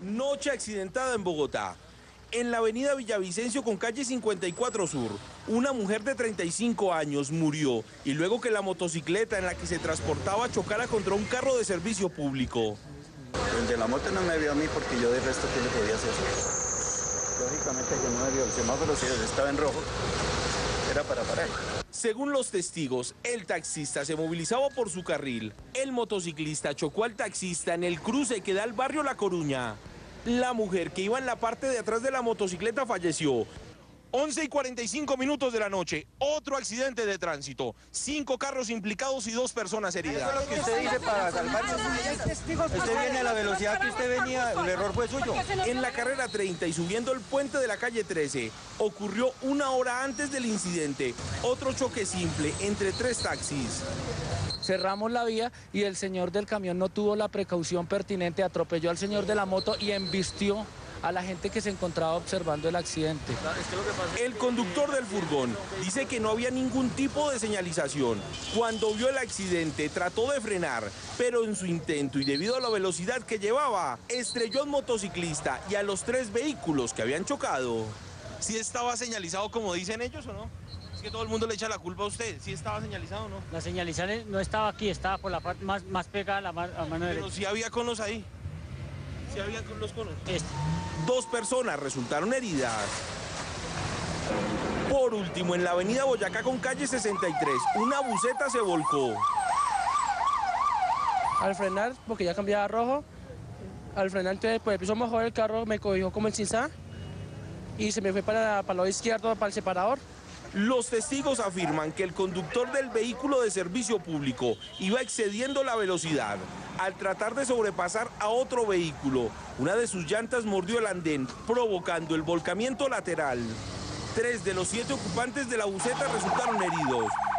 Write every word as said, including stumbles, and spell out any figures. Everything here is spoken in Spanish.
Noche accidentada en Bogotá. En la avenida Villavicencio con calle cincuenta y cuatro Sur, una mujer de treinta y cinco años murió y luego que la motocicleta en la que se transportaba chocara contra un carro de servicio público. El de la moto no me vio a mí porque yo de resto ¿qué le podía hacer? Lógicamente que no me vio, el semáforo si estaba en rojo, era para parar. Según los testigos, el taxista se movilizaba por su carril. El motociclista chocó al taxista en el cruce que da al barrio La Coruña. La mujer que iba en la parte de atrás de la motocicleta falleció. once y cuarenta y cinco minutos de la noche, otro accidente de tránsito. Cinco carros implicados y dos personas heridas. Eso es lo que usted dice para salvarse. Usted viene a la velocidad que usted venía, el error fue suyo. En la carrera treinta y subiendo el puente de la calle trece, ocurrió una hora antes del incidente. Otro choque simple entre tres taxis. Cerramos la vía y el señor del camión no tuvo la precaución pertinente, atropelló al señor de la moto y embistió a la gente que se encontraba observando el accidente. El conductor del furgón dice que no había ningún tipo de señalización. Cuando vio el accidente trató de frenar, pero en su intento y debido a la velocidad que llevaba, estrelló al motociclista y a los tres vehículos que habían chocado. ¿Sí estaba señalizado como dicen ellos o no? Es que todo el mundo le echa la culpa a usted. ¿Sí estaba señalizado o no? La señalización no estaba aquí, estaba por la parte más, más pegada a la mano, a mano derecha. Pero sí había conos ahí. Sí había los conos. Este. Dos personas resultaron heridas. Por último, en la avenida Boyacá con calle sesenta y tres, una buseta se volcó. Al frenar, porque ya cambiaba a rojo, al frenar entonces pues empezó a mojar el carro, me cogió como el cinza y se me fue para, para el lado izquierdo, para el separador. Los testigos afirman que el conductor del vehículo de servicio público iba excediendo la velocidad. Al tratar de sobrepasar a otro vehículo, una de sus llantas mordió el andén, provocando el volcamiento lateral. Tres de los siete ocupantes de la buseta resultaron heridos.